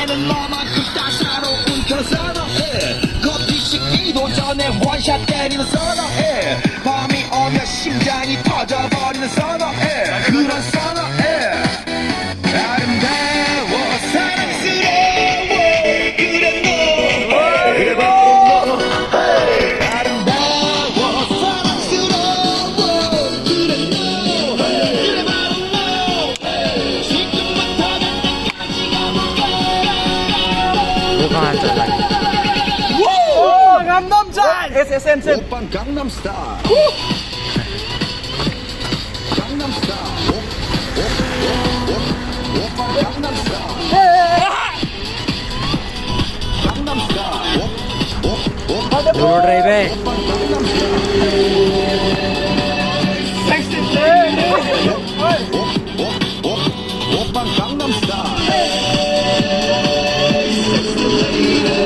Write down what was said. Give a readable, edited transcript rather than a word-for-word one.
나는 너만큼 따사로운 그런 선어해 커피 식기도 전에 원샷 때리는 선어해 밤이 오면 심장이 터져버리는 선어해 그런 선어해 아름다워 사랑스러워 그래 너 그래 바로 너 아름다워 사랑스러워 그래 너 그래 바로 너 지금부터 날 때까지 가볼까 뭐가 한잔 강남스타일 SSN 오빤 강남스타일 강남스타일 오빤 강남스타일 강남스타일 road drive है 오빤 강남스타일